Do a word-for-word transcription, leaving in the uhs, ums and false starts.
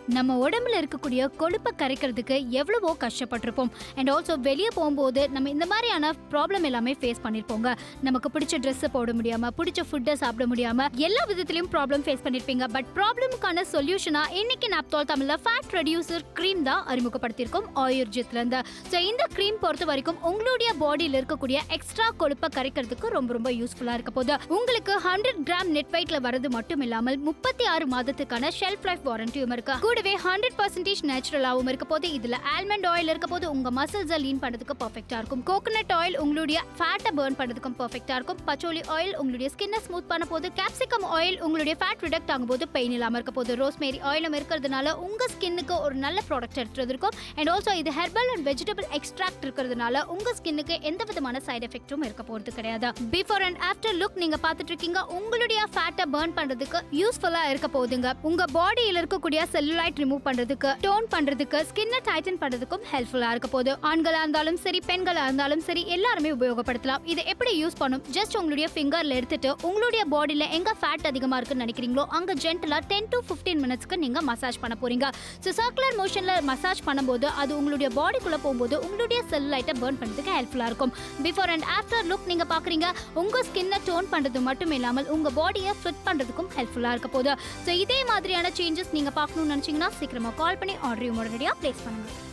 நம்ம உடம்புல இருக்கக்கூடிய கொழுப்பை கரைக்கிறதுக்கு எவ்வளவோ கஷ்டப்பட்டிருப்போம். அண்ட் ஆல்சோ வெளியே போகும்போது நம்ம இந்த மாதிரியான ப்ராப்ளம் எல்லாமே ஃபேஸ் பண்ணியிருப்போங்க. நமக்கு பிடிச்ச ட்ரெஸ்ஸை போட முடியாமல், பிடிச்ச ஃபுட்டை சாப்பிட முடியாமல், எல்லா விதத்திலையும் ப்ராப்ளம் ஃபேஸ் பண்ணியிருப்பீங்க. பட் ப்ராப்ளமுக்கான சொல்யூஷனாக இன்னைக்கு நாப்தோல் தமிழில் ஃபேட் ரெடியூசர் க்ரீம் தான் அறிமுகப்படுத்தியிருக்கோம் ஆயுர்ஜித்லேருந்து. ஸோ இந்த க்ரீம் பொறுத்த வரைக்கும் உங்களுடைய பாடியில் இருக்கக்கூடிய எக்ஸ்ட்ரா கொழுப்பை கரைக்கிறதுக்கு ரொம்ப ரொம்ப யூஸ்ஃபுல்லாக இருக்க போது. உங்களுக்கு ஹண்ட்ரட் கிராம் நெட் வெயிட்ல வரது மட்டும் இல்லாமல் முப்பத்தி ஆறு மாதத்துக்கான ஷெல்ஃப் லைஃப் வாரண்டியும் இருக்கு. கூடவே ஹண்ட்ரட் பர்சன்டேஜ் நேச்சுரலாகவும் இருக்க போது. இதுல ஆல்மண்ட் ஆயில் இருக்க போது உங்க மசில்ஸை லீன் பண்றதுக்கு பர்ஃபெக்டா இருக்கும். கோகனட் ஆயில் உங்களுடைய ஃபேட்டை பர்ன் பண்றதுக்கும் பர்ஃபெக்டா இருக்கும். பச்சோலி ஆயில் உங்களுடைய ஸ்கின்னை ஸ்மூத் பண்ண போது. கேப்சிகம் ஆயில் உங்களுடைய ஃபேட் ரிடக்ட் ஆகும் போது பெயின் இல்லாம இருக்க போது. ரோஸ்மேரி ஆயிலும் இருக்கிறதுனால உங்க ஸ்கின்னுக்கு ஒரு நல்ல ப்ராடக்ட் எடுத்துட்டு இருக்கும். அண்ட் ஆல்சோ இது ஹெர்பல் அண்ட் வெஜிடபிள் எக்ஸ்ட்ராக்ட் இருக்கிறதுனால உங்க ஸ்கின்னுக்கு எந்த விதமான சைடு எஃபெக்டும் இருக்க போறது கிடையாது. பிஃபோர் அண்ட் ஆஃப்டர் லுக் நீங்க பார்த்துட்டு இருக்கீங்க. உங்களுடைய ஃபேட்டை பர்ன் பண்றதுக்கு யூஸ்ஃபுல்லா இருக்க போதுங்க. உங்க பாடியில் இருக்கக்கூடிய செல்லுலைட் ரிமூவ் பண்றதுக்கு, டோன் பண்றதுக்கு, ஸ்கின்னை டைட்டன் பண்றதுக்கும் ஹெல்ப்ஃபுல்லா இருக்க போது. ஆண்களா இருந்தாலும் சரி, பெண்களா இருந்தாலும் சரி, எல்லாருமே உபயோகப்படுத்தலாம். இதை எப்படி யூஸ் பண்ணும்? ஜஸ்ட் உங்களுடைய ஃபிங்கர்ல எடுத்துட்டு உங்களுடைய பாடியில எங்க ஃபேட் அதிகமா இருக்குன்னு நினைக்கிறீங்களோ அங்க ஜென்டலா டென் டு ஃபிஃப்டீன் மினிட்ஸ்க்கு நீங்க மசாஜ் பண்ண போறீங்க. ஸோ சர்க்குலர் மோஷன்ல மசாஜ் பண்ணும்போது அது உங்களுடைய பாடிக்குள்ள போகும்போது உங்களுடைய செல்லுலைட்டை பர்ன் பண்றதுக்கு ஹெல்ப்ஃபுல்லா இருக்கும். பிஃபோர் அண்ட் ஆஃப்டர் லுக் நீங்க பாக்குறீங்க. உங்க ஸ்கின்னை டோன் பண்றது மட்டும் இல்லாமல் உங்க பாடியை ஃபிட் பண்றதுக்கும் ஹெல்ப்ஃபுல்லா இருக்க போது. ஸோ இதே மாதிரியான சேஞ்சஸ் நீங்க பார்க்கணும்னு நினைச்சீங்கன்னா சீக்கிரமா கால் பண்ணி ஆர்டரையும் உடனடியாக பிளேஸ் பண்ணுங்க.